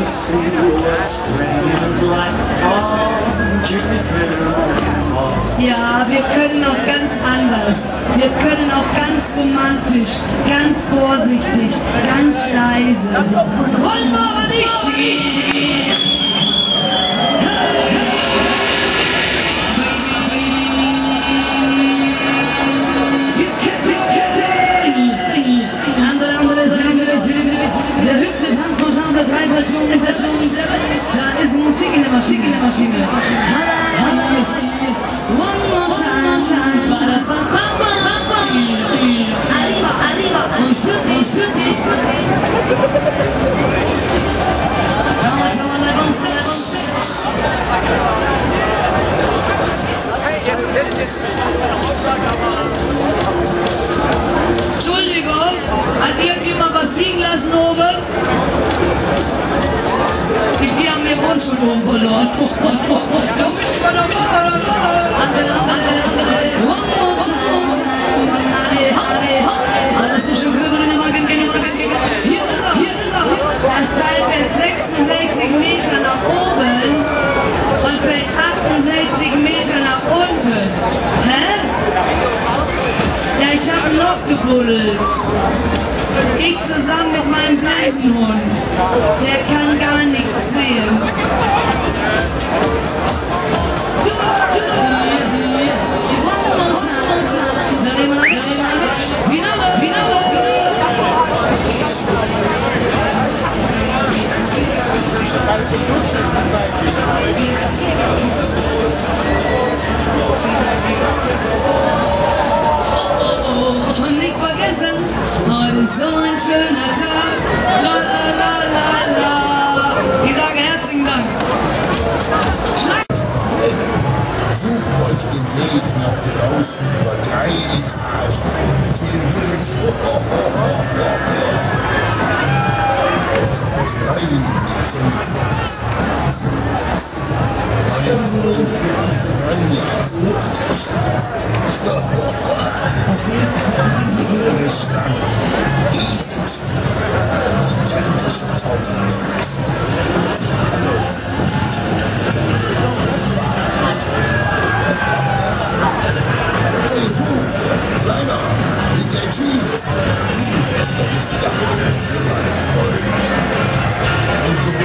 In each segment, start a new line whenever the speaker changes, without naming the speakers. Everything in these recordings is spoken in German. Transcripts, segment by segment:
see what's raining like on Jupiter.
Ja, wir können auch ganz anders. Wir können auch ganz romantisch, ganz vorsichtig, ganz leise. Wollen wir aber nicht. Der höchste Tanz von Chambre 3 Portionen, da ist Musik in der Maschine. One more shine, arriba, und für die. Vamos a la danza. Entschuldigung, hat irgendjemand was liegen lassen oben? Die haben mir Grundschulhof verloren. Das ist schon Kürbel in der Wagen. Hier ist er. Das Teil fällt 66 Meter nach oben und fällt 68 Meter nach unten. Hä? Ja, ich habe ein Loch gebuddelt. Ich zusammen mit meinem Blindenhund. Der kann gar nichts sehen. Und nicht vergessen, heute ist so ein schöner Tag. La la la la la. Ich sage herzlichen Dank. Schlag.
Sucht euch den Weg nach draußen über 3 Etagen. Viel Glück. Rein 5. Mein Freund Ranjas Unterschlaf. Ihre Schlange, Riesenspiel, gigantische Taubenfüße. Hey du, Kleiner, mit der Jeans. Du bist der richtige Haken für meine Freunde. Und du,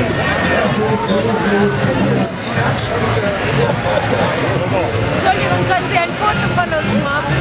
Entschuldigung, können Sie ein Foto von uns machen?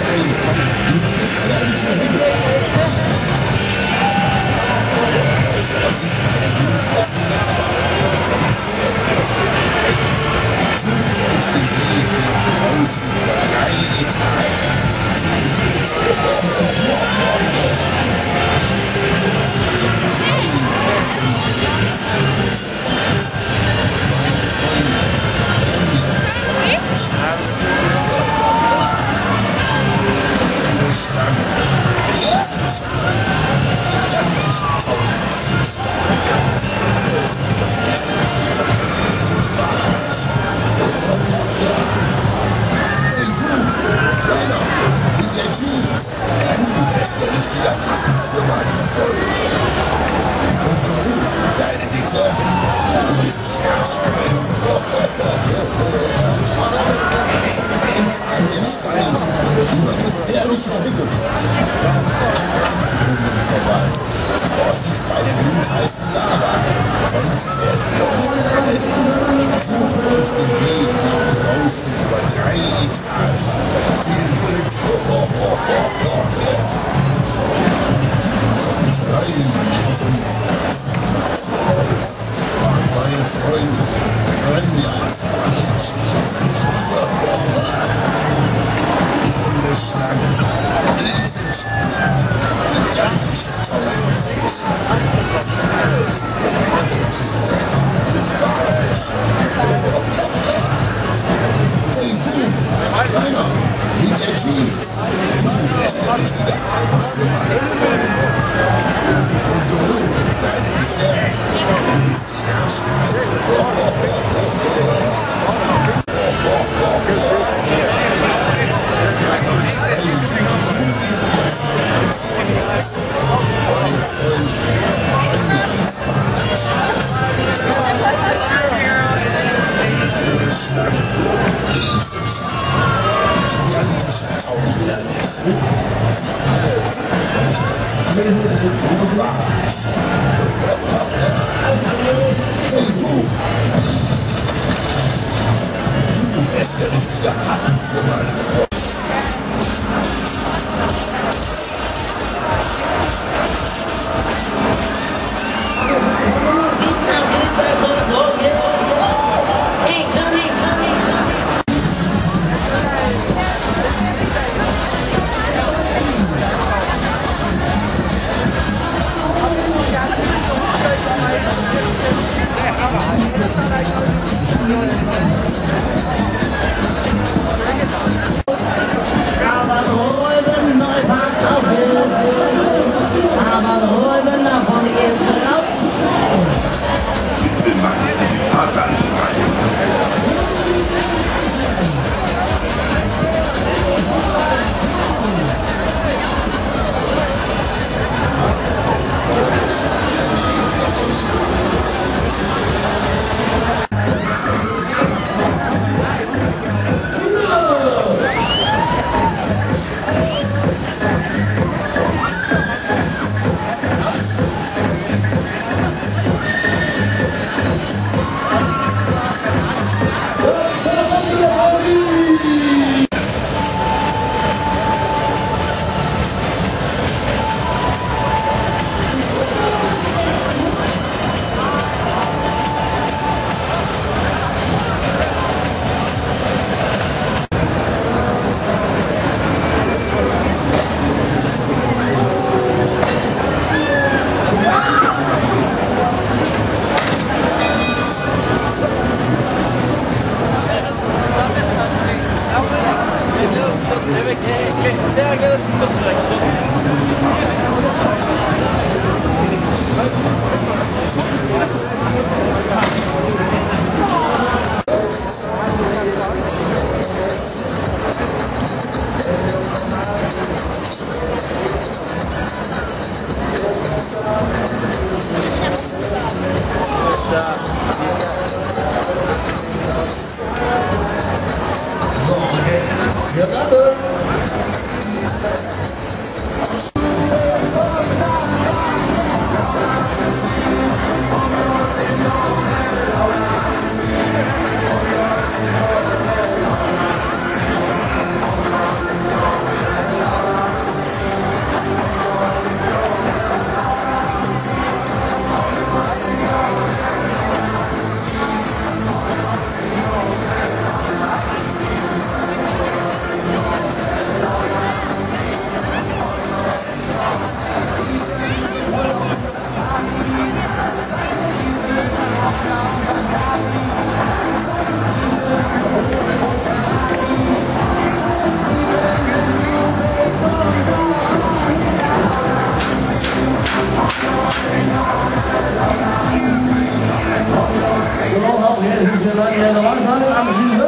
Vorsicht bei der glühheißen Lava, sonst werdet ihr euch verhalten. Sucht euch den Weg nach draußen über 3 Etagen. Viel Glück. Kommt rein, 5. Holz. Mein Freund, Ranjas Ihre Schlange, Riesenspiel, gigantische Tausendfüße. Hey du, Kleiner, mit der Jeans. Du bist der richtige Haken für meine Freunde. Und du, kleine Dicke, du bist die Arschkarte. Mein Freund, Hey, du! Du wärst der richtige Haken für meine Frau.
So, okay. Wir bleiben.
Normaal zijn we aan het